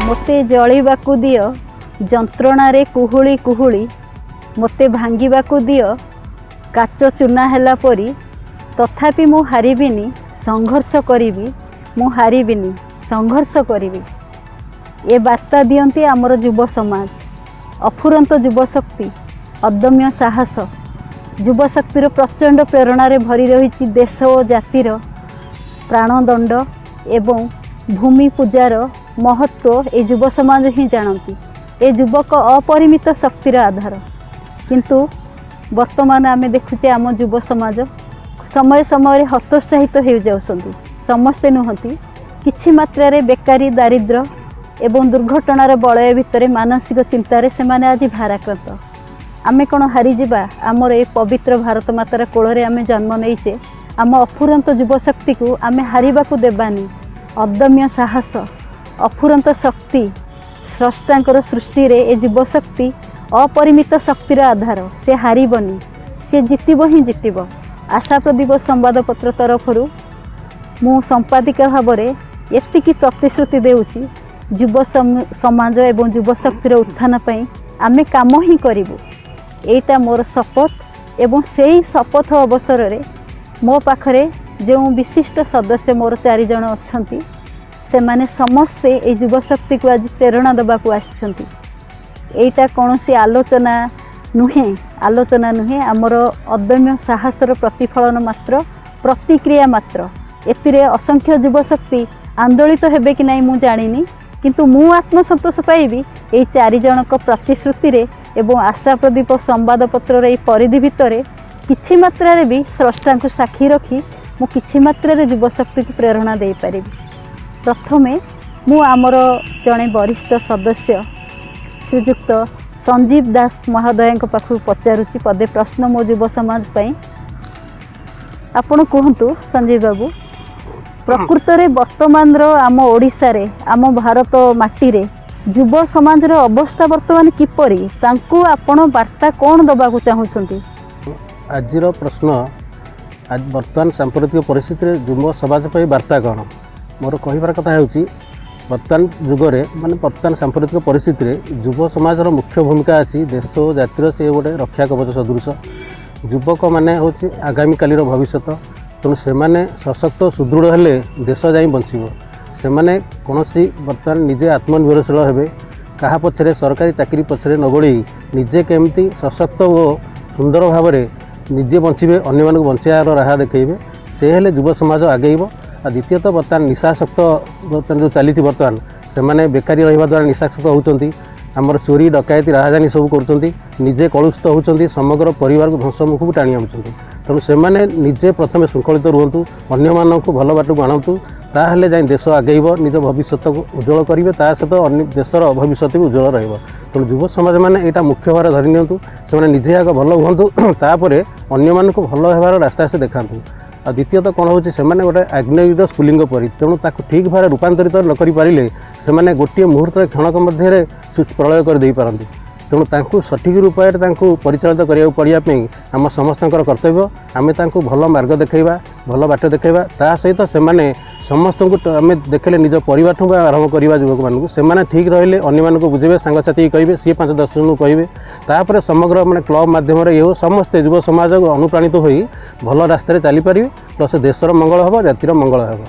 मोते जलिबाकु दियो जंत्रणारे कुहुली कुहुली मोते भांगिबाकु दियो काच चूना हैला परी तथापि मु हारिबिनी संघर्ष करिबी मु हारिबिनी संघर्ष करिबी। ए वार्ता दियंती आमर युव समाज अफुरंत युवशक्ति अदम्य साहस युवशक्तिर प्रचंड प्रेरणार भरी रही देश और जातिर प्राणदंड एवं भूमि पूजार महत्व ए युव समाज ही जानती। ए युवक अपरिमित शक्तिर आधार किंतु वर्तमान आम देखुचे आम युव समाज समय समय हतोत्साहित हो जाउछंती। समस्ते नुहति किछि मात्रा रे बेकारी दारिद्र्य एवं दुर्घटनार बलय भितर मानसिक चिंतार से माने आज भाराक्रांत। आमे कौन हारीजा आमर ए पवित्र भारत मातार कोଳରେ आमे जन्म नहींचे आम अफुरंत युवशक्ति को आमे हारिबाकू देबानी। अदम्य साहस अफुरंत शक्ति स्रष्टांकर सृष्टि रे ए युवशक्ति अपरिमित शक्तिर आधार से हारिबनी से जितिब ही जितिब। आशा प्रदीप संवादपत्र तरफरु मु संपादिका भाव में एतिकी प्रतिश्रुति देउची युव समाज एवं युवशक्तिर उत्थान पई आमे काम ही करिबु। एटा मोर शपथ एवं सेही शपथ अवसर रे मो पाखरे जो विशिष्ट सदस्य मोर 4 जण अछंती से माने समस्ते ए युवशक्ति को आज प्रेरणा देबाकू आछंती। एटा कौनसी आलोचना नुहे आमर अदम्य साहसर प्रतिफलन मात्र प्रतिक्रिया मात्र। एतिरे असंख्य युवशक्ति आंदोलित हेबे कि नहीं मु जानिनी किंतु मु आत्मसंतोष पाइबी ए 4 जनक प्रतिश्रुति रे एवं आशा प्रदीप संवादपत्र रे परिधि भितर किछि मात्रा रे भी स्रष्टा को साक्षी रखी मु किछि मात्रा रे युवशक्ति को प्रेरणा दे पारिबी। प्रथमे मु आमर जणे वरिष्ठ सदस्य श्रीयुक्त संजीव दास महोदय पाखु पचारुची पदे प्रश्न मो युव समाज पई। आपण कहतु संजीव बाबू प्रकृत रे वर्तमान रो आम ओडिसा रे आम भारत माटी रे युव समाज रो अवस्था वर्तमान किपरि तांकु आपण वार्ता कोन दबाकू चाहुछंती? आजिर प्रश्न आज वर्तमान सांप्रतिक परिस्थिति रे युव समाज पई वार्ता कोन मोर कहिबार कथा हेउची वर्तमान जुगरे माने वर्तमान सांप्रतिक परिस्थिति रे युव समाज रो मुख्य भूमिका अछि। देश और जातिर से गोटे रक्षा कवच सदृश युवक माने होची आगामी कालीर भविष्य तेणु से माने सशक्त सुदृढ़ हेले देश जाई बंचिबो। से माने कोनोसी वर्तमान निजे आत्मनिर्भरशील हेबे कहा पछरे सरकारी चाकरी पछरे नगोड़ी निजे केमती सशक्त और सुंदर भाव में निजे बंचिबे अन्य मानक बंचार राह देखैबे से हेले युव समाज आगेइबो। आ द्वितीयत वर्तमान निशाशक्त वर्तमान जो चली वर्तमान से माने बेकारी रहिबा द्वारा निशाशक्त होउचंती आमर चोरी डकायती राजधानी सब करुँच निजे कलुषित होती समग्र परिवार को ध्वंस मुख को टाणी आनुंट। तेणु से निजे प्रथम श्रृंखलित रुहतु अन्य मानक भल बाट को आणतु ताहले जाए देश आगेब निज भविष्य को उज्जवल करेंगे ता सहित अन्य देशर भविष्य भी उज्जवल रहा। तेणु युव समाज मैंने यहाँ मुख्य भाव धरी नियंतु से निजे आग भल हुंतु तापर अन्य मानक भल होबार रास्ता से देखातु। आ द्वितीयत कौन होची से माने गोटे आग्नेय स्फुलिंग परी तेणु ताकू ठीक भाव रूपांतरित न करि पारिले से माने गोटे मुहूर्त क्षणक मध्य प्रलय कर दे पारंती। तेणु तांकू सठिक रूप से परिचालित करिया पड़िया आम समस्तଙ୍କର कर्तव्य आमे तांकू भल मार्ग देखैबा भल बाट देखैबा ता सहित से माने समस्त को आम देखले निज परिवार ठूँ आरंभ करवा युवक मानू से माने ठीक रहिले अन्य मानक बुझेबे सांगसाथी कहे सी 5-10 जन कहे तापर समग्र माने क्लब माध्यम ये समस्ते युव समाज अनुप्राणित हो भल रास्तार चली पारे प्लस देशर मंगल हम जातिर मंगल हम।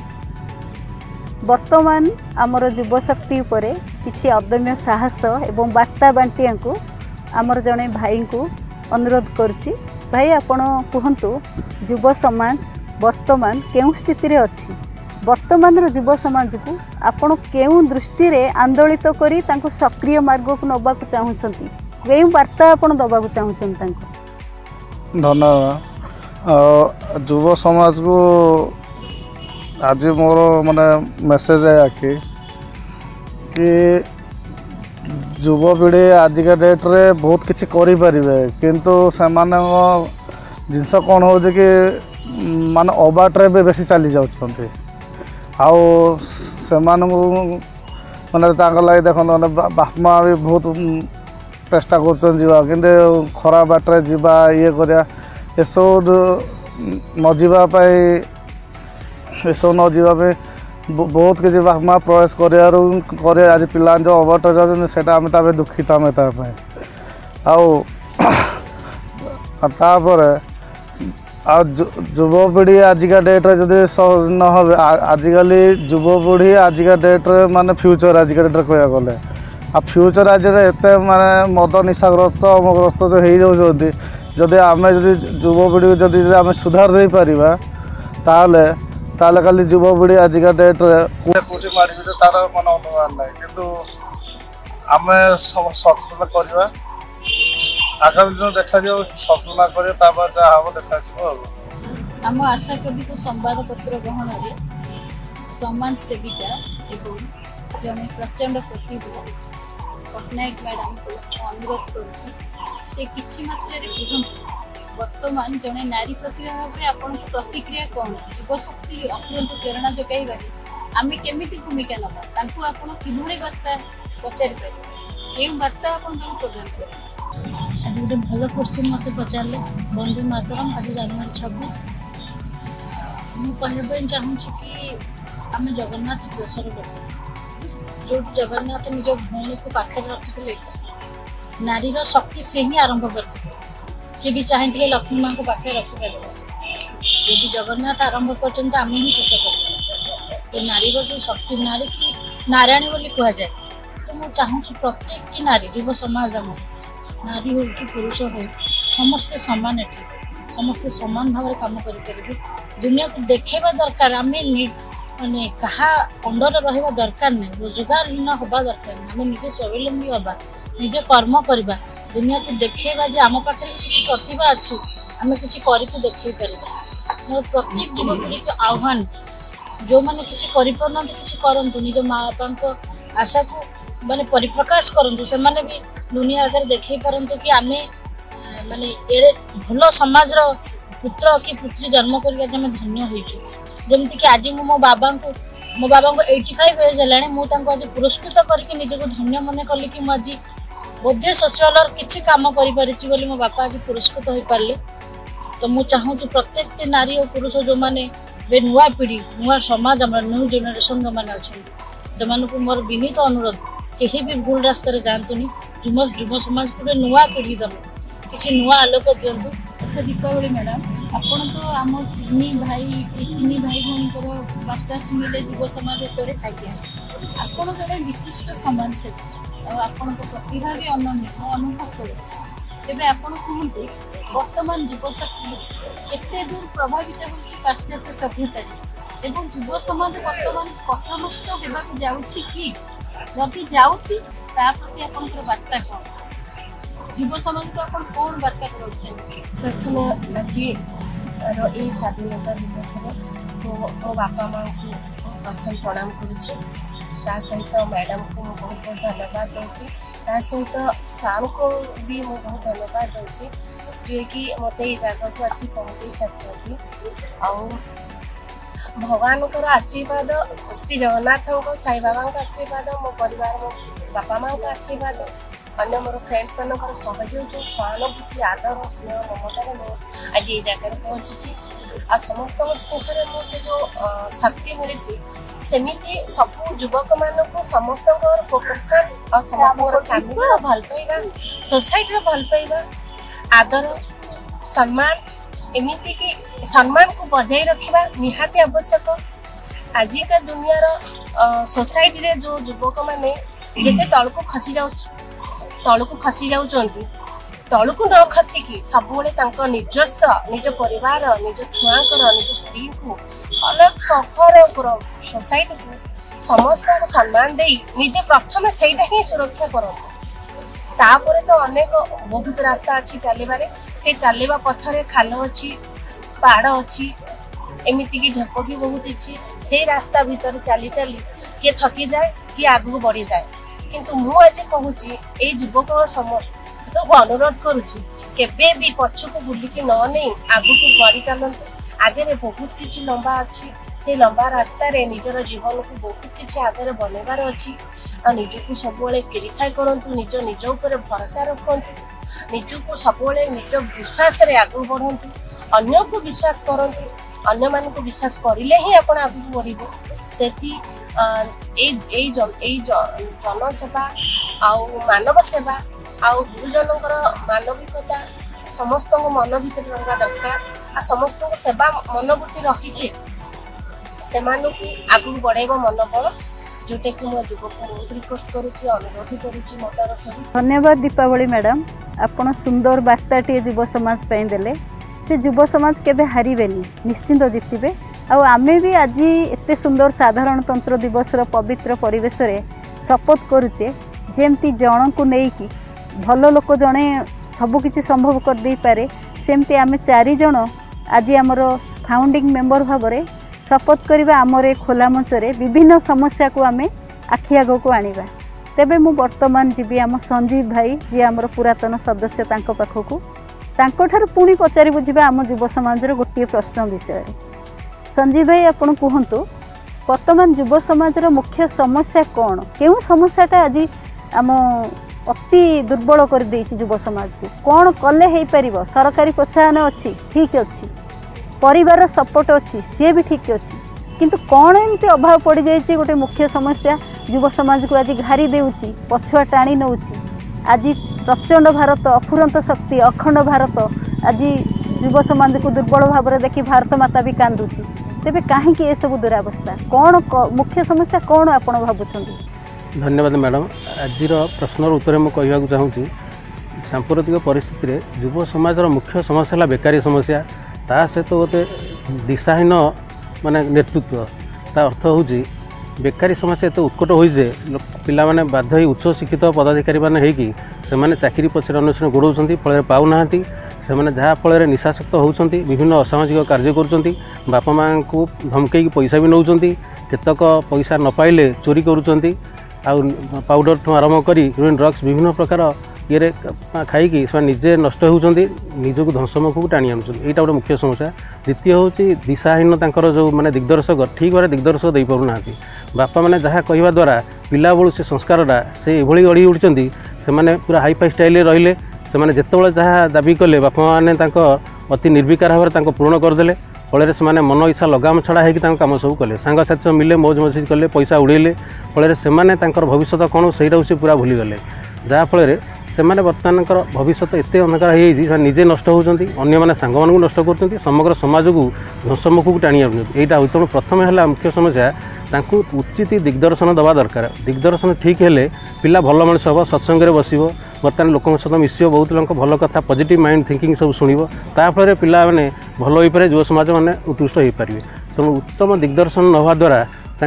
वर्तमान आमर युवशक्ति उपरे किछि अदम्य साहस एवं वार्ता बांटिया को आमर जड़े भाई को अनुरोध करुच्ची। भाई आपण कहतु युव समाज वर्तमान केउं स्थिति रे अछि? वर्तमान युव समाज को आपण केउं दृष्टि रे आंदोलित करी तांको सक्रिय मार्ग को नबा को चाहुछंती केउं वार्ता आपण दबा को चाहुछंती तांको? धन्यवाद। युव समाज को आज मोर माने मेसेज है कि युवपीढ़ी आजिका डेट रे बहुत किसी करें किंतु से जिनस कौन हो कि माने अबाट्रे बेसी चली जाऊँच आउ से माने देख मैंने बाप माँ भी बहुत चेष्टा कर खराब बाटे जीवा ये करा एसब न जावाई एसब न जावाई बहुत किसी बाप माँ प्रयास करे आज पिला जो अबाट जाऊँ से दुखित आम तापर युवपीढ़ी आजिका डेट्रे जब न आजिकल युवपीढ़ी आजिका डेट्रे माने फ्यूचर आजिका डेट्रे कह गले आ फ्यूचर आज एत माने मद निशाग्रस्त अमग्रस्त जो हो जाती जदि आम युवपीढ़ी जदि आम सुधार दे पारिबा ताले खाली युवपीढ़ी आजिका डेट्रे कौटी मार तार मन अनुमान ना कि आम सचेतन करवा आगामी दिन देखा सचना कर देखा आम आशा कवि को संवादपत्र ग्रहण में समाज सेविका एवं जड़े प्रचंड प्रतिभा पट्टनायक मैडम को अनुरोध करुच्ची किसी मात्रा वर्तमान जड़े नारी प्रतिभा भाव में आपन प्रतिक्रिया कौन युवशक्ति अफुरंत प्रेरणा जगैबा आम केमी भूमिका नवा आपन कि बार्ता पचारि पारे के बार्ता आप प्रदान करें आज गोटे भल क्वेश्चन मत पचारे वंदे मातरम आज जनवरी 26 मुझे चाहूँगी कि आम जगन्नाथ देशर लोक जो जगन्नाथ निज भौणी को पाखे रखी नारीर शक्ति से ही आरंभ करते सी भी चाहते लक्ष्मी माँ को पाखे रखिपारे यदि जगन्नाथ आरंभ कर आम ही शेष कर तो नारीर जो शक्ति नारी की नारायणी बोली कहुए तो मुझे चाहूँगी प्रत्येक नारी युव समाज आम नारी हो कि पुरुष हो समस्ते समान एठी समस्ते समान भाव में काम करें दुनिया को देखा दरकार आम माने कहा अंडर रहा दरकार नहीं रोजगारहीन हवा दरकार नहीं आम निजे स्वावलम्बी हवा निजे कर्म करवा दुनिया को देखा जे आम पाखे किसी प्रतिभा अच्छी आम किसी करके देखे पार मोर प्रत्येक युवपीढ़ी के आह्वान जो मैंने किसी करना किसी करूँ निज माँ बापा आशा को माने परिप्रकाश करूँ से माने भी दुनिया आगे देखे पारतु कि आम माने एड़े भल समाज पुत्र कि पुत्री जन्म करके आज आम धन्य होमती कि आज मो बाबा को 85 एज है मुझे आज पुरस्कृत करके निजक धन्य मन कली कि मुझे बोधे सोशल किसी कम कर मो बापा आज पुरस्कृत हो पारे तो मुझे चाहूँगी प्रत्येक नारी और पुरुष जो मैंने नुआ पीढ़ी नुआ समाज आम न्यू जेनेरेशन जो मैंने अच्छा से मोर विनीत अनुरोध कहीं भी भूल रास्तार जातुनि युव समाज को नुआ पीढ़ी दम किसी नुआ आलोक दिंतु। अच्छा दीपावली मैडम आपन तो आम तीन भाई भौणी बार्ता शुणिले युव समाज आज्ञा आपन जड़े विशिष्ट समाजसेवी आपन प्रतिभा भी अनन्य अनुभव करे आपन कहते वर्तमान युवशक्ति केते दूर प्रभावित होछि पाश्चात्य सभ्यता एवं युव समाज वर्तमान पथभ्रष्ट होगा जाउछि कि जदि जाउछि ता प्रति आपनकर बार्ता कौन युव समाज को आप कौन बार्ता चाहिए? प्रथम आज ये स्वाधीनता दिवस मो बापा माँ को प्रथम प्रणाम करुच्ची सहित मैडम को मुझे बहुत बहुत धन्यवाद दूसरी सहित सार को भी मुझे बहुत धन्यवाद दूसरी जे कि मत ये जगह को आसी पहुँचे सारी भगवान आशीर्वाद श्री जगन्नाथ साई बाबा आशीर्वाद मो परिवार मो बापा माँ का आशीर्वाद अन्य मोर फ्रेंड्स मान सहयोग सहानुभूति आदर स्नेह ममतार मुझे आज ये जगह पहुँची आ समस्त स्नेह मत जो शक्ति मिली सेमिति सब युवक मान समस्त प्रोटेक्शन और समस्त फैमिली भल पाइबा सोसाइटी भल पाइबा आदर सम्मान एमती कि सम्मान को बजाय रखा निहाती आवश्यक आजिका दुनियार सोसाइटी रे जो युवक मैंने जिते तलको खसी जाउचंती तलको न खसिकी सब निजस्व निज परिवार निज छुआंकर निज स्त्री को अलग सहर सोसाइटी को समस्त को सम्मान दे निजे प्रथम से सुरक्षा करते तापर तो अनेक बहुत रास्ता अच्छी चलबारे से चलवा पथरे खाल अच्छी पहाड़ अच्छी एमती की ढेप भी बहुत अच्छी से रास्ता भीतर चली चली किए थकी जाए कि आगू बढ़ी जाए किंतु मुझे कहूँ ये युवक समस्त को अनुरोध करुच्ची केबे भी पछक बुलिकी न नहीं आगू को बढ़ी चलते आगे बहुत किसी लंबा अच्छी से लंबा रास्ता रे निजर जीवन को बहुत किसी आगे बनवार अच्छी निजक सब क्यूरीफाई करूँ निज उपर भरोसा रखु निजक सब निज विश्वास आगू बढ़ु अन्य को विश्वास करूँ अन्य मानक विश्वास करिले ही आपण आगु बढ़िबे सेति जनसेवा आउ मानव सेवा आउ गुरुजनकर मानविकता समस्त मन भीतर रहा दरकार आ समस्त सेवा मनोवृत्ति रखिले से आगु बढ़ेब मनोबल जोटा कि मैं युवक बहुत रिक्वेस्ट करुच्ची अनुरोध करुच्ची मो तरफ। धन्यवाद दीपावली मैडम आपण सुंदर वार्ताटी युव समाज देले से युव समाज केबे हारिबेनी निश्चिंत जितबे आमे भी आज एते सुंदर साधारणतंत्र दिवस पवित्र परिवेश रे शपथ करुचे जेमती जन को नेकी भल लोक जड़े सबकि संभव कर दे पारे सेमती आमे 4 जन आज आमर फाउंडिंग मेंबर भाव में शपथ करवा आमर खोला मंच रे विभिन्न समस्या को आमे आखि आग को आनिबा। तेबे मु वर्तमान जीवी आम संजीव भाई जी आमर पुरातन सदस्य तांको पाखकु तांको ठार पुणी पचारि बुझिबा आम युव समाज रो गोटे प्रश्न विषय। संजीव भाई आपण कहतु वर्तमान युव समाज रो मुख्य समस्या कौन केउ समस्याटा आज आम अति दुर्बल कर देछि युव समाज को कौन कले हे परिबो सरकारी प्रोत्साहन अच्छी ठीक अच्छी परिवार सपोर्ट अच्छी सी भी ठीक अच्छी किंतु कौन एमती अभाव पड़ जाइए गोटे मुख्य समस्या युव समाज को आज घारी देउछि पछुआ टाणी नउछि आज प्रचंड भारत अफुरंत शक्ति अखंड भारत आज युव समाज को दुर्बल भाव में देखि भारत माता भी कांदुछि तेबे काहे कि ए सब दुरावस्था कौन मुख्य समस्या कौन आपण भाबुछंती। धन्यवाद मैडम आज प्रश्नर उत्तर में कहवाक चाहूँगी सांप्रतिक परिस्थिति युव समाज मुख्य समस्या बेकारी समस्या ता सहित गोटे दिशाहीन माने नेतृत्व ता अर्थ हूँ बेकारी समस्या एत उत्कट हो पिला माने बाध्य उच्च शिक्षित पदाधिकारी मैंने से चाकरी पछरे अन्वेषण गोड़ाउं फल पाऊना से जहाँफल निशाशक्त होती विभिन्न असामाजिक कार्य कर बापा माँ को धमकई पैसा भी नौ केतक पैसा न पाइले चोरी करुँच पाउडर ठूँ आरंभ कर ड्रग्स विभिन्न प्रकार ये खाई निजे नष्ट होती निजक ध्वंसमुख को टाणी आनुच्च यहाँ गोटे मुख्य समस्या। द्वितीय हूँ दिशाहीन जो मैंने दिग्दर्शक ठीक भाव दिग्दर्शक दे पारना बापा मैंने जहाँ कहवा द्वारा पिला बलू से संस्कारटा से एभली गढ़ी उठी से पूरा हाईफाई स्टाइल रहिले से जिते जहाँ दाबी कले बापा मैंने अति निर्विकार भाव में पूर्ण करदे फल से मन इच्छा लगाम छड़ा होकर कम सब कले सांगसाथी सब मिले मौज मस्जिद कले पैसा उड़ेले फल से भविष्य कौन से पूरा भूलीगले जहाँफल से बर्तमान भविष्य एत अंधकार हो निजे नष्ट होती अन्य मैंने सांग मानू नष्ट कर समग्र समाज को ध्वंसमुख को टाणी आनुच्च यहाँ तेणु प्रथम है मुख्य समस्या उचित दिग्दर्शन दवा दरकार दिग्दर्शन ठीक है पिला भल मनीष हम सत्संग बस बर्तमान लोक सहित मिस बहुत लोग भल कथा पॉजिटिव माइंड थिंकिंग सब शुणव ताफल पिला मैंने भल हो पारे युव समाज मैंने उत्कृष्ट हो पारे तेणु उत्तम दिग्दर्शन नवा द्वारा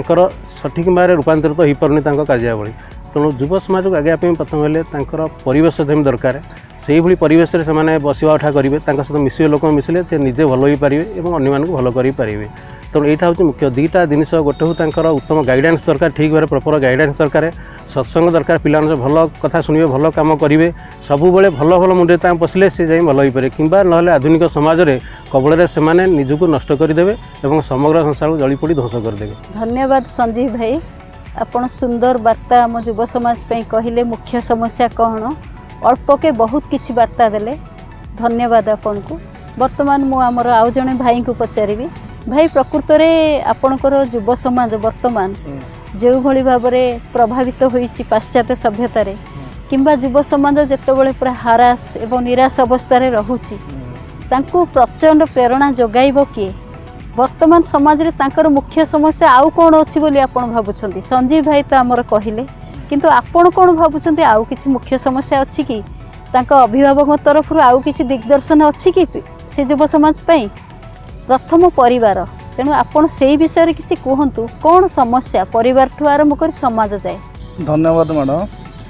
सठिक भाव में रूपांतरित हो पारनी कार्यावली तेणु युव समाज को आगे प्रथम है परिवेश दरकार से ही परिवेश से बसवा उठा करेंगे सहित मिसवे लोक मिसले से निजे भल हो पारे और अन्य भल करेंगे तेणु यहाँ हूँ मुख्य दुईटा जिनस गोटे हूँ उत्तम गाइडेंस दरकार ठीक भाव प्रॉपर गाइडेंस दरकार सत्संग दरकार पिला भल कथा शुणे भल कम करेंगे सबुबले भल भल मुंडे पशिले सी जाए भल हो पारे कि ना आधुनिक समाज में कबल से निजक नष्ट करदे और समग्र संसार को जली पोड़ी ध्वंस करदे। धन्यवाद संजीव भाई आपण सुंदर वार्ता आम युव समाज कहले मुख्य समस्या कौन अल्प के बहुत किसी वार्ता देले धन्यवाद आपन को। वर्तमान मु आमर आउ जने भाई को पचारि भाई प्रकृत रे आपणकर युव समाज वर्तमान जो भली भाव में प्रभावित होइछि पाश्चात्य सभ्यतारे किंबा युव समाज जेतेबेले पूरा हारास एवं निराश अवस्था रे रहुछि तांकु प्रचंड प्रेरणा जोगाइबो किए वर्तमान समाज रे तांकर मुख्य समस्या आउ कौन अच्छी बोली आपण भाबुछंती संजीव भाई तो आमर कहले किंतु आपण कौन भाबुछंती आउ किछि मुख्य समस्या अच्छी कि तांका अभिभावक तरफ आउ किछि दिग्दर्शन अच्छी कि से युव समाज पई प्रथम परिवार तेणु आपण से विषय किसी कहतु कौन समस्या परिवार ठू आरंभ कर समाज जाए। धन्यवाद मैडम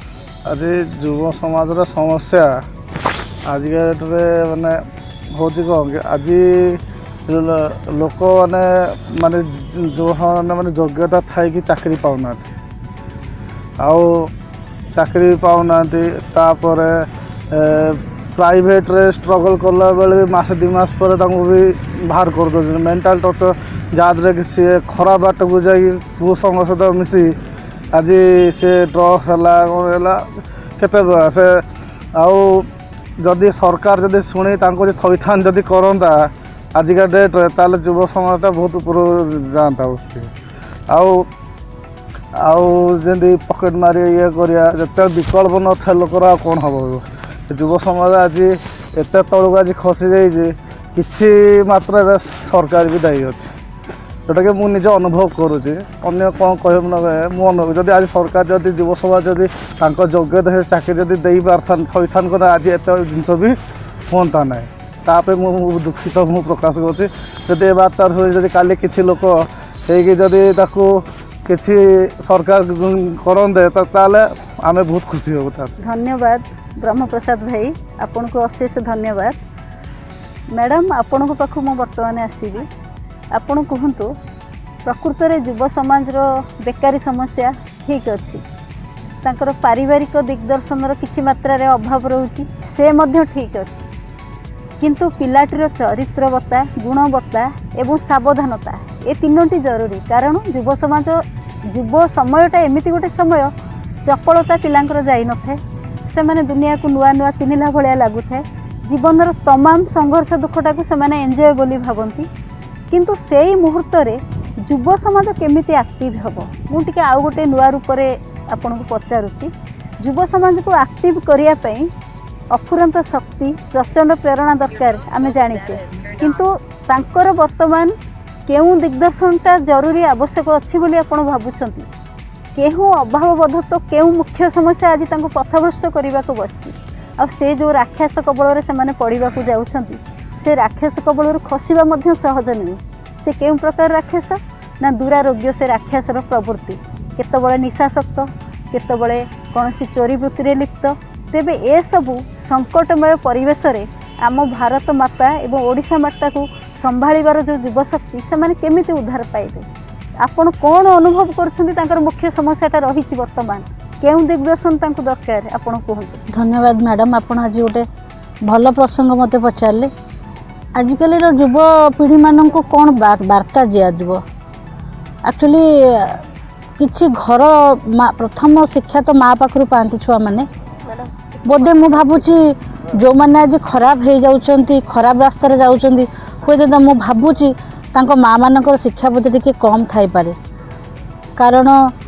आज युव समाज समस्या आज डेट्रे माने हूँ कौन आज लोक माने जो माने योग्यता थाई कि चाकरी पाऊना आउ चाकरी पाऊना प्राइवेट रे स्ट्रगल करला बेले मास 2 मास पर भी बाहर कर दो मेंटल टॉर्चर जहाँद्रे कि सी खराब बाट को जाए पुरुषों सहित मिसी आज से ड्रग्स है केते से आउ जदि सरकार जदि शुणी थईथान जदि करता आजिका डेट्रे ताले युव समाजटा बहुत ऊपर जाता आउे पकेट मारी ये करिया जिते विकल्प न थे लोकर आ कौन हम युव समाज आज एत तौक आज खसी जाइए किसी मात्रा सरकार भी दायी अच्छे जोटा कि मुझे निज अनुभव करुँचे अन्य कौन कह मुझे आज सरकार जदि युव समाज जदि योग्यता चाकरी जदि दे पारथान आज एत जिनस भी हाँ ना तापे मु दुखित मु प्रकाश करुँची बार्ता जदि काली किसी लोक हो किसी सरकार करते ताले आमे बहुत खुशी हो। धन्यवाद ब्रह्मप्रसाद भाई, आपन को अशेष धन्यवाद। मैडम आपण को पाख मु बर्तमान आसबि, आपण कहतु प्रकृत में युव समाज बेकारी समस्या ठीक अच्छी, तांकर पारिवारिक दिग्दर्शन किछि मात्रा रे अभाव रोची से मध्य ठीक अच्छी, किंतु पिलाटीर चरित्रवत्ता गुणवत्ता एवं सावधानता ए तीनोटी जरूरी। कारण युव समाज युव समयटा एमती गोटे समय चपलता पिलांकर जाई न थाए, से माने दुनिया को नुआ नुआ चिन्हिला भलिया लागुଥାଏ, जीवनर तमाम संघर्ष दुखटा को से माने एंजॉय बोली भावंती, किंतु सेई मुहूर्त रे युव समाज केमिति एक्टिव हबो मुझे आउ गोटे नुआ रूप रे आपन को पचारुची। युव समाज को एक्टिव करिया पई अफुरंत शक्ति प्रचंड प्रेरणा दरकार आमे जानिचे, किंतु तांकर वर्तमान केउ दिग्दर्शनटा जरूरी आवश्यक अच्छी बोली आपण भाबुछंती, केहू अभाव बोध तो केउ मुख्य समस्या आज तांको पथभ्रष्ट करने को बसची। आ से जो राक्षस कबल से माने पड़वा को जाउछंती, से राक्षस कबल खसिबा मध्य सहज नुहे। से केउ प्रकार राक्षस ना दुरारोग्य से राक्षसर प्रवृत्ति, केतबळे निशासक्त केतबळे कौनसी चोरी वृत्ति रे लिप्त। तेबे ए सबु संकटमय परिवेश रे आम भारत माता एवं ओडिशा माता को संभाळिबार जो युवशक्ति से माने केमिति उद्धार पाइबे, आपण कौन अनुभव कर मुख्य समस्याटा रही वर्तमान केउ दिग्दर्शन तांको दरकार आपण कहतु। धन्यवाद मैडम, आपण आज गोटे भल प्रसंग मते पचारे। आजिकल युव पीढ़ी मान को कौन वार्ता दिज्व, एक्चुअली किछि घर प्रथम शिक्षा तो माँ पाखु पाती छुआ मैंने बोधे मु भावुची जो मैंने आज खराब हो जाउछंती खराब रास्ता रे जाउछंती हुए तो मु भावुची तांको माँ मानकर शिक्षा बोधे टिके कम थाई पारे। कारण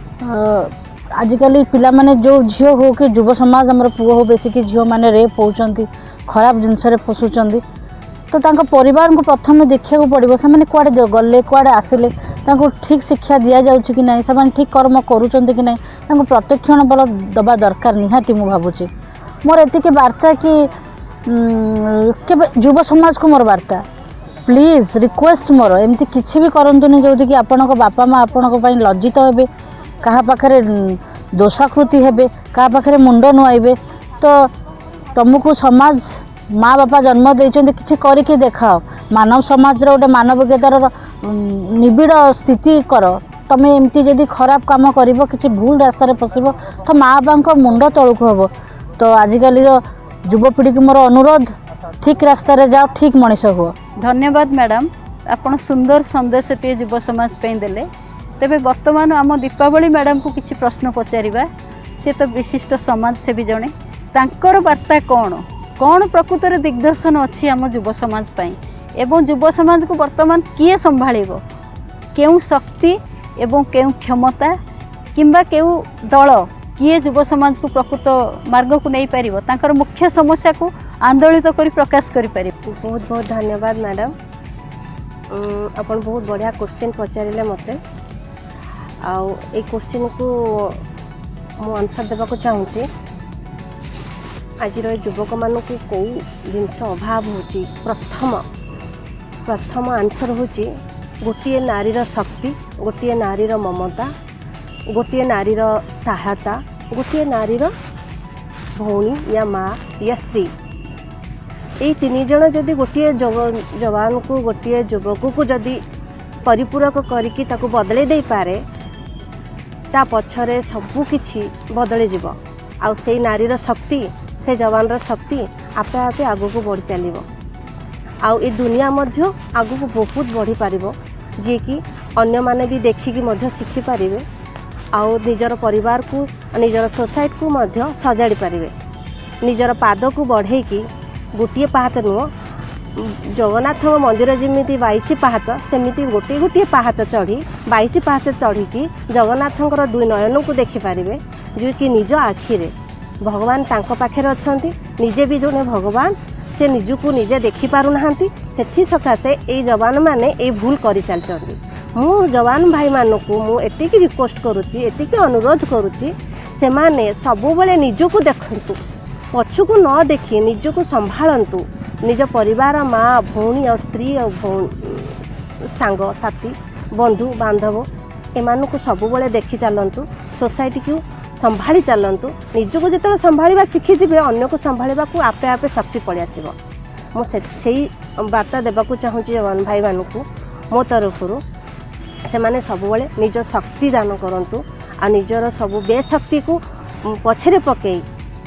आजिकल पिला माने जो झील हो कि युव समाज आमर पुओ हो बेसी कि झील माने रेप होउछंती खराब जिनस रे फसुछंती, तो तांको परिवार को प्रथम देखा पड़ो से कुआडे गले कुआडे आसिले तांको ठीक शिक्षा दि जाउछि कि नहीं, से ठीक कर्म करूछंती कि नहीं, तांको प्रत्यक्षण बल दबा दरकार निहाती। मु भावुछि मोर एतिके वार्ता कि केबे युव समाज को मोर वार्ता प्लीज रिक्वेस्ट मोर एमती किसी भी करंतुनी जो कि आपण बापा माँ आपण लज्जित हेबे, कहा पाखरे दोषाकृति हेबे, कहा पाखरे मुंड नुआइबे। तो तुमको समाज माँ बापा जन्म देइछन्ते किछि करिके देखाओ, मानव समाज रो गोटे मानविकतार निबिड़ स्थिति कर। तमें एमती जदि खराब काम करिवो किछि भूल रास्ता रे फसिबो तो माँ बापा मुंड तळुक हबो। तो आजिकल युवपीढ़ी की मोर अनुरोध ठीक रास्ता रे जाओ, ठीक मनीष हुआ। धन्यवाद मैडम, आपण सुंदर संदेश टे युव समाज पे देले। तेबे वर्तमान आम दीपावली मैडम को किछि प्रश्न पचारिबा, से तो विशिष्ट समाजसेवी जणे, तांकर वार्ता कौन कौन प्रकृत रे दिग्दर्शन अच्छी आम युव समाज पई, एवं युव समाज को वर्तमान किए संभाळिबो, केउ शक्ति एवं केउ क्षमता किंबा केउ दल किए युव समाज को प्रकृत मार्ग को नहीं पारिबो, तांकर मुख्य समस्या को आंदोलित करी प्रकाश करि पारे। बहुत बहुत धन्यवाद मैडम, अपन बहुत बढ़िया क्वेश्चन पचारे मते। आउ ए क्वेश्चन को मु आंसर देबा को चाहूची। आज युवक मान को कौ जिनस अभाव होची, प्रथम आंसर होची गोटे नारीर शक्ति, गोटे नारीर ममता, गोटे नारीर सहायता, गोटे नारीर भौणी या माँ या स्त्री। ये तीन जन जदि गोटे जवान को गोटे युवक को जदि परिपूरक करके ताको बदले दे पारे, ता पछरे सबु किछि बदले जीव। आउ से नारीर शक्ति से जवान शक्ति आपे आपे आगु को बढ़ी चलिबो। आउ ए दुनिया मध्य आगु को बहुत बढ़ी पारिबो, जे कि अन्य माने भी देखिकी मध्य शिखि पारिबे। आउ निजर परिवार को निजर सोसाइटी को मध्य सजाड़ी पारिबे। निजर पाद को बढ़ेकी गोटे पाहाच नुह जगन्नाथ मंदिर जमी 22 पाहाच सेमती गोटे गोटे पाहाच चढ़ी 22 पाहाच चढ़ी जगन्नाथ दुई नयन को देखिपारे जो कि निज आखिरे भगवान तांको पाखे अच्छा निजे भी जड़े भगवान से निजको निजे देखिपारूना से सकाशे ये जवान मैंने ये भूल कर चलती मु जवान भाई मानक मुझे रिक्वेस्ट करुच्ची एति अनुरोध करुच्ची से माने सबुबले निजको देखंतु पछुको न देखी निजको संभालतु निज परिवार माँ भौणी और स्त्री और सांग साथी बंधु बांधव एमानकु सबुबले देखी चलतु सोसाइटी को संभाली चलतु निजको जो संभाळा शिखिजे अन्य को संभाळा को आपे आपे शक्ति पड़े आसो मुझे वार्ता देवाक चाहूँगी जवान भाई मानक मो तरफ से माने सबुबले निज शक्ति दान करंतु आ निजर सबु बेशक्ति को पछरे पकई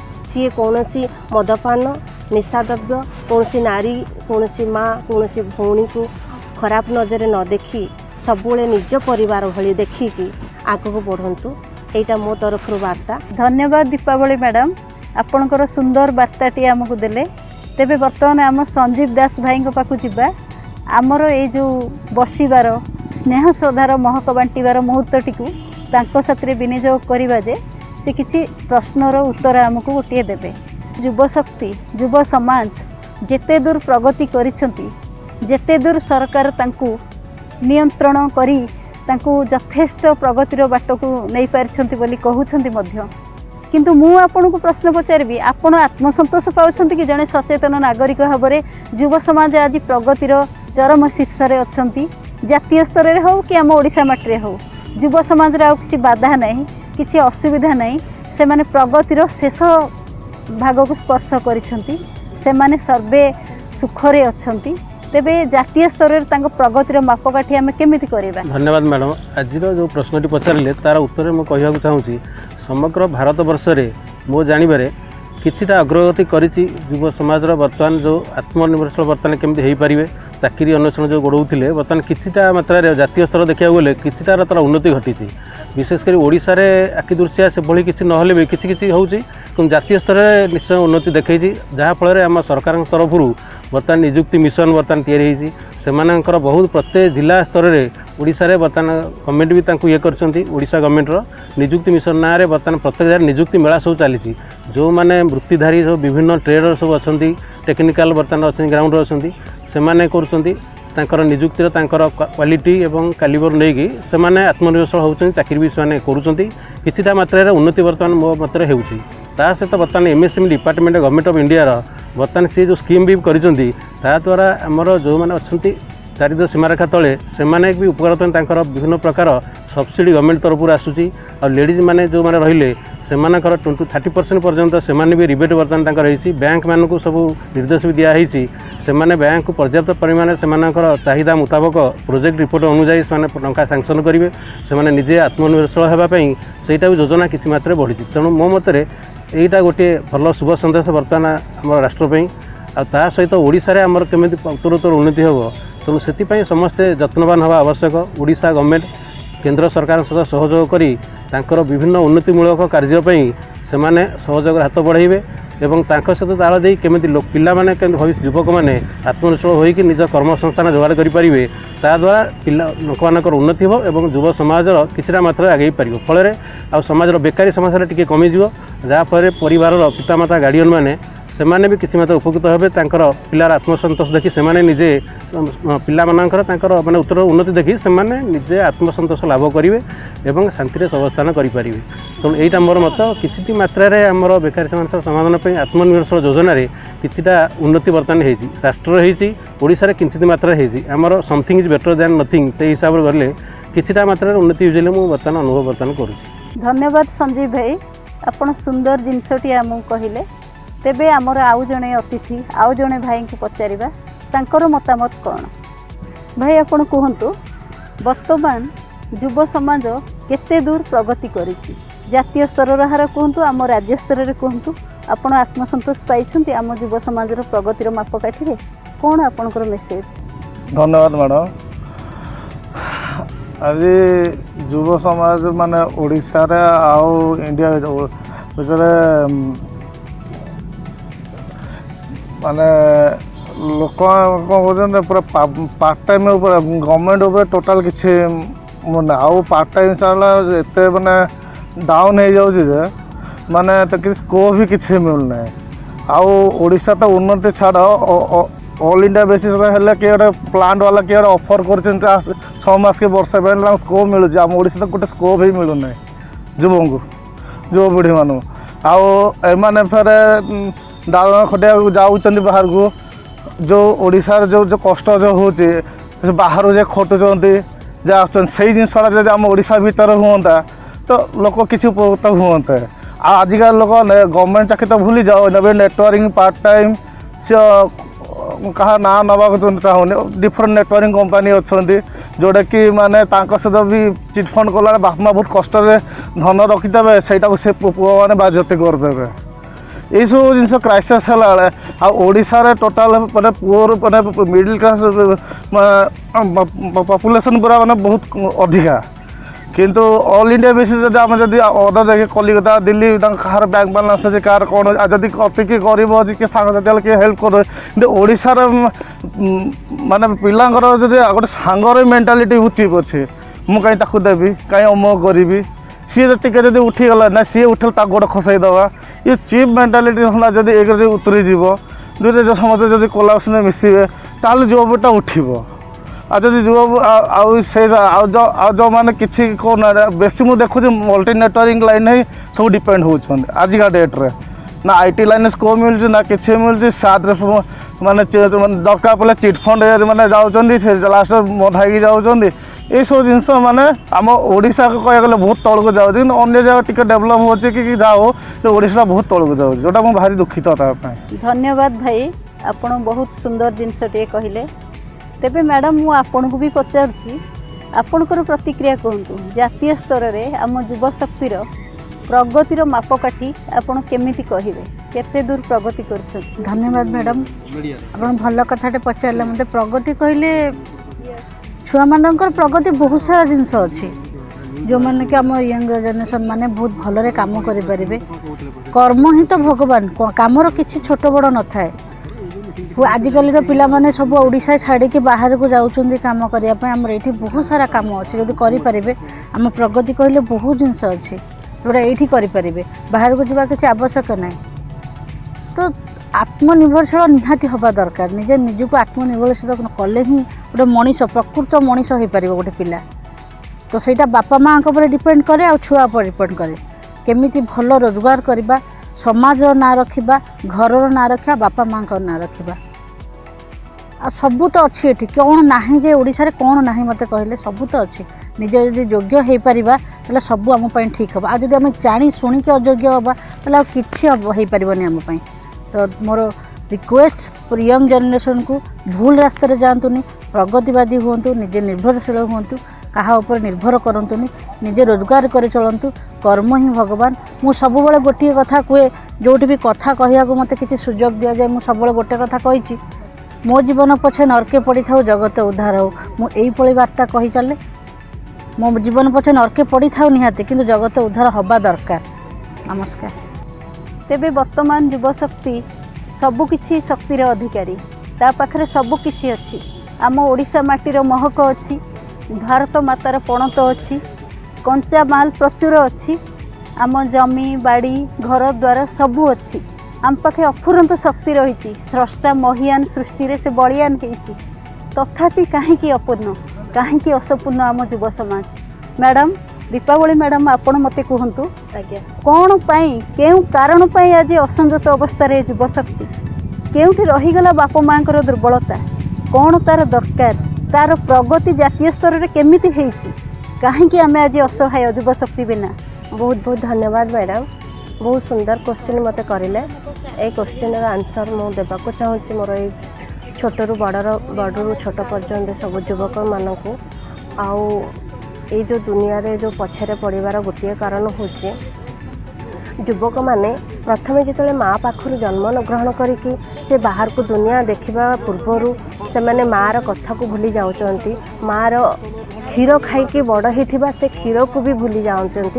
सी कौन सी मदपान निशाद्रव्य कौन सी नारी कौन सी माँ कौन सी भौणी को खराब नजर न देखी सबुबले निज परिवार भली देखिकी आगक बढ़ंतु एटा मो तरफ वार्ता। धन्यवाद दीपावली मैडम आपणकर सुंदर वार्ताटी आमको देले। तेबे बर्तमान आम संजीव दास भाई पाखु जीवा आमर ये जो बसिबार स्नेह श्रद्धार महक बांटिबार मुहूर्तटी को साथी विनियोग करवा जे से किसी प्रश्नर उत्तर आमको गोटे देवे। युव शक्ति युव समाज जेते दूर प्रगति करिसेंती जेते दूर सरकार तांकु नियंत्रण करी तांकु यथेष्ट प्रगतिर बाट को नहीं पारिछंती बोली कहउछंती मध्य किंतु मु आपन को प्रश्न पचारबी आपण आत्मसंतोष पाउछंती कि जने सचेतन नागरिक भाबरे युव समाज आज प्रगतिर चरम शीर्ष रे अछंती जातीय स्तर रे हो कि आम ओडिशा माटी रे हो युव समाज रे आ किछि बाधा नहीं किछि असुविधा नहीं से माने प्रगतिर शेष भाग को स्पर्श करिछंती से माने सर्वे सुखरे अछंती तेबे जातीय स्तर रे तांको प्रगतिर मापकाठी आम केमिति करिबा। धन्यवाद मैडम आज जो प्रश्नटी पचारे तार उत्तर मुझे कहवाक चाहूँगी समग्र भारत वर्ष रे मो जानवे किछिटा अग्रगति करिछि युव समाज बर्तमान जो आत्मनिर्भरशील बर्तमान केमती हो पारे चाकरी अन्वेषण जो गोड़ौले बर्तमान किछिटा मात्रा जातीय स्तर देखा गले किछिटार तार उन्नति घटी विशेषकर ओडिशा रे आखि दृश्य से भली किछि नहले भी किछि होउछि जातीय स्तर में निश्चय उन्नति देखैछि जहाँफल आम सरकार तरफ बर्तमान निजुक्ति मिशन बर्तमान तैयारी से बहुत प्रत्येक जिला स्तर में ओडिशा रे बर्तमान गवर्नमेंट भी तांकु ये करछंती ओडिशा गवर्नमेंट निजुक्ति मिशन ना रे बर्तमान प्रत्येक जगह निजुक्ति मेला सब चली जो माने वृत्तिधारी सब विभिन्न ट्रेडर सब अच्छा टेक्निकल बर्तमान अच्छा ग्राउंड अच्छा से माने करुछंती तांकर निजुक्तिर तांकर क्वालिटी एवं कालिबर नहीं से माने आत्मनिर्भरशील होउछंती चाकरी भी से करुछंती किछिटा मात्रा उन्नति बर्तमान मो मत होउछि ता सहित बर्तमान MSME department government of India बर्तमान सी जो स्कीम भी करिसेंती ता द्वारा आमर जो माने अछंती दारिद्र्य सीमारेखा तले से माने भी उपकार विभिन्न प्रकार सब्सिडी गवर्नमेंट तरफ आसूची और लेडीज माने जो माने रहिले से 30% पर्यंत से भी रिबेट बर्तमान रही बैंक मानक सब निर्देश भी दिखाई से बैंक को पर्याप्त परिमाण से चाहिदा मुताबक प्रोजेक्ट रिपोर्ट अनुजाई से टंका सांक्शन करेंगे से निजे आत्मनिर्भरशील होगापी सहीटा भी योजना किसी मात्रा बढ़ी तेणु मो मतरे यहीटा गोटे भल शुभ सन्देश बर्तमान आम राष्ट्रपी आ सहित ओडिशा रे आमर केमिति उत्तरोत्तर उन्नति हो तेणु से समस्ते जत्नवान हवा आवश्यक ओडिशा गवर्नमेंट केंद्र सरकार सहित सहयोग करी तांकर विभिन्न उन्नतिमूलक कार्यपाई से सहयोग हाथ बढ़ाइबे एवं तांकर सहित ताल दे केमिति पिला माने भविष्य युवक मैंने आत्मनिर्भर होइकि निज कर्मसंस्थान जोगाड़ करेंगे ताद्वारा पिला लोक मानकर उन्नति हो एवं युव समाजर किछिटा मात्रा आगे पार फल आ समाजर बेकारी समस्या टिके कमिजिव जहाँफल परिवार पितामाता गार्डियन मैंने से माने भी किसी मात्रा उपकृत हेबे तांकर पिलार आत्मसंतोष देखि से माने निजे पिला मानकर तांकर माने उत्तर उन्नति देखि से माने निजे आत्मसंतोष लाभ करिवे एवं शांति अवस्थान करि परिवे तेणु एटा मोर मत किछि मात्रा रे हमर बेकारी समस्या समाधान पे आत्मनिर्भरशील योजना रे किछिटा उन्नति वर्तमान हेछि राष्ट्र हेछि ओडिसा रे किछि मात्रा हेछि हमर something is better than nothing ते हिसाब रे गले किछिटा मात्रा रे उन्नति होइले मु वर्तमान अनुभव वर्तमान करूछि। धन्यवाद संजीव भाई आपण सुंदर जिनसटी आमु कहिले तेबे आमर आउ जने अतिथि आउ जने भाई को पचारिबा तांकर मतामत कौन भाई आपण कहंतु वर्तमान युव समाज केते दूर प्रगति करिछि जातीय स्तर हार कहंतु आम राज्य स्तर रे कहंतु आपण आत्मसंतोष पाइछंती आम युव समाज रो प्रगतिर मापकाठी रे कौन आपनकर मेसेज। धन्यवाद मैडम आज युव समाज माने ओडिशा रे आउ इंडिया भितर माने लोक कौन पूरा पार्ट टाइम गवर्नमेंट टोटाल किसी मन आउ पार्ट टाइम चला एत माने डाउन हो जाऊे माने तो किसी स्कोप भी किसी मिलना आउ ओडिशा तो उन्नति छाड़ ऑल इंडिया बेसिस हेल्ले किए गोटे प्लांट वाला किए ऑफर कर 6 मास के वर्ष स्कोप मिलूँ आम ओडिशा तो गोटे स्कोप ही मिलूना युवपीढ़ी मानू आने फेर डाल खटिया जाऊँ बाहर को जो ओडिशा जो जो कष्ट जो हो बाहर जे खटुंट जा से जिनसा जब आम ओडिशा भितर हुआ तो लोक किसी उपकृत हुए आजिकल लोक गवर्नमेंट चाकरी तो भूली जाओ नबे नेटवर्किंग पार्ट टाइम कहा ना नवा चाहूनी डिफरेंट नेटवर्किंग कंपनी अच्छा जोटा कि माने सहित भी चिटफंड कला बापा माँ बहुत कष्ट धन रखिदे से पुआ मैंने बाज्यते करदे यही सब जिन क्राइसिस है आशार टोटाल मैंने पुअर मैंने मिडिल क्लास पॉपुलेशन पूरा मैंने बहुत अधिका किंतु ऑल इंडिया बेसिस जब आम जब अदर देखे कलिकता दिल्ली कहार बैंक बालान्स अच्छे कार कौन जदि अति किए गरीब अच्छी किए सांग किए हेल्प कर ओडिशार माने पिलांकर जब गोटे सांगर मेंटालिटी चीप अच्छे मुझे कहीं देवी कहीं अमुक करी सी टे उठीगला ना सी उठे गोड़ खसईदवा ये चीप मेंटालिटी होला जब एक उतरीज दुईटे जो समस्त जब कोलाब्रेशन मिसवे ताल युवपीढ़ीटा उठब जब युव से जो मैंने किसी कौन बेसी मुझे देखुँ मल्टी नेटवर्किंग लाइन ही सब डिपेंड होती आजिका डेट्रे ना आईटी लाइन स्कोप मिलूँ ना कि मिलूँ साथ माने दरकार पड़े चिटफंड मैंने जाऊँच लास्ट मधाई जाऊँच ये सब जिनस माने आम ओडिशा को कह गले बहुत तौल को जाऊँ अन्य जगह टिके डेभलप हो कि जाओ तो ओडिशा बहुत तौल को जाऊँ जोटा मुझे भारी दुखित धन्यवाद भाई आपण बहुत सुंदर जिनस टे कहले तेबे मैडम मु आपन को भी पचारुची आपनकर प्रतिक्रिया कहतु जातीय स्तर में आम युवा शक्तिर प्रगतिर मापकाठी आपन केमिति कहिबे केते दूर प्रगति कर धन्यवाद मैडम आपन भल कथाटे पचारले मते प्रगति कहले छुआ मानकर प्रगति बहुत सारा जिनस अच्छी जो मैंने कि आम यंग जनरेशन माने बहुत भलरे काम करि परिबे कर्म ही तो भगवान कामर किछि छोट बड़ न थाए आजिकल पिला माने सब ओडिशा छाड़ी के बाहर को जाउछन्ती काम करिया पे हमर एठी बहुत सारा काम अछि जोटी करि परिबे आम प्रगति कहले बहुत जिनस अछि जोटा एठी करि परिबे बाहर को जिबा किछि आवश्यक नै तो आत्मनिर्भरशील निहाती हवा दरकार निजे निजको आत्मनिर्भरशील कले ही गोटे मनीष प्रकृत मनीष हो पार गोटे पिला तो सहीटा बापा माँ पर डिपेंड करे आ छुआ पर डिपेंड करे केमिति भल रोजगार करबा समाज ना रखा घर ना रखा बापा माँ ना रखा आ सबू तो अच्छी ये कौन ना जे ओडिशा रे कौन ना मत कहले सबू तो अच्छी निज जदि योग्य हो पारिबा ताले सबू आम ठीक हम आज आम जानी शुणिक अयोग्य हवा ताले किछि हो पारिबनी आम पई तो मोर रिक्वेस्ट यंग जनरेशन को भूल रास्ते जातुनि प्रगतिवादी हूँ निजे निर्भरशील हूँ कहा उपर निर्भर करतुनि निजे रोजगार कर चलतु कर्म ही भगवान मु सब गोटे कथा कहे जोटी भी कथा कहया मत किसी सुजोग दि जाए मुझे सब गोटे कथा कही मो जीवन पछे नरके पड़ी था जगत उद्धार हो मुझे वार्ता कही चले मो जीवन पछे नरके पड़ी था निहाती किंतु जगत उद्धार हवा दरकार। नमस्कार। तेबे वर्तमान युवशक्ति सबुकिछि शक्तिर अधिकारी ता पाखरे सबुकिछि अछि आम ओडिशा माटीर महक अछि भारत मातार पणत अछि कंचा माल प्रचुर अछि आम जमी बाड़ी घर द्वार सबू अछि आम पाखे अफुरंत शक्ति रही स्रष्टा महियान सृष्टि रे से बलियान होइछि तथापि काहेकि अपूर्ण काहेकि असपूर्ण आम युव समाज। मैडम दीपावली मैडम आपण मते कहतु आज्ञा कौन पाई केउ कारण पाई आज असंजत अवस्था रे युवशक्ति केउठी रहीगला बापा माँ दुर्बलता कौन तार दरकार तार प्रगति जातीय स्तर में केमिति हेइछि काहेकि आमे आज असहाय युवशक्ति बिना। बहुत बहुत धन्यवाद मैडम बहुत सुंदर क्वेश्चन मते करिले ए क्वेश्चन आंसर मु देबाको चाहूँगी मोर छोटरू बड़रू छोट पर्यंत सब युवक मानू आउ ये जो दुनिया रे जो पछरे पड़िबार गोटे कारण होचे युवक माने प्रथमे जिते माँ पाखर जन्म ग्रहण करिकी से बाहर को दुनिया देखा पूर्वर से माने माँ र कथा को भूली जाउचंती माँ र क्षीर खाइकी बड़ होइथिबा से क्षीर को भी भूली जाउचंती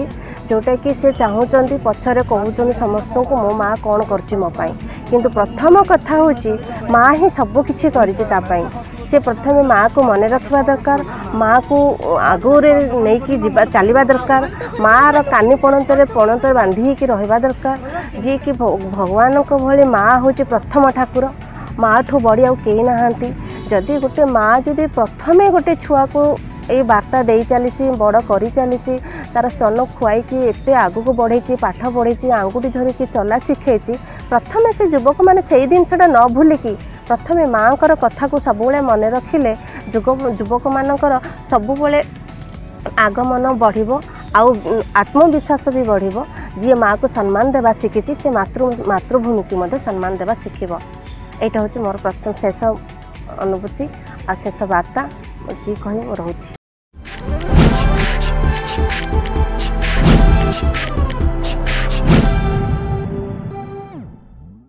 जोटा कि से चाहूँगी पछरे कहते समस्त को मो माँ कौन कर मो किंतु प्रथम कथा हूँ माँ ही सबकि से प्रथम माँ को मन रखा दरकार माँ को आगुरे नहीं चलवा दरकार माँ रो कानी पणतर बांधी रहा दरकार जी कि भगवान को भली माँ हूँ प्रथम ठाकुर माँ ठू बड़ी आउ कई नहांती जदि गोटे माँ जदि प्रथमे गोटे छुआ को ये वार्ता दे चली बड़ कर चली तार स्तन खुआई एत आग को बढ़े पाठ पढ़े आंगुठी धरिकी चला शिखे प्रथमे से युवक मैंने से जिनसा न भूलिकी प्रथमे माँ कथा को सब मन रखिले युवक मानकर सबुबले आगमन बढ़ आउ आत्मविश्वास भी बढ़ जी माँ को सम्मान देवा शिखी से मातृभूमि की सम्मान देवा शिखब यहाँ हूँ मोर प्रथम शेष अनुभूति आ शेष वार्ता कही रोची।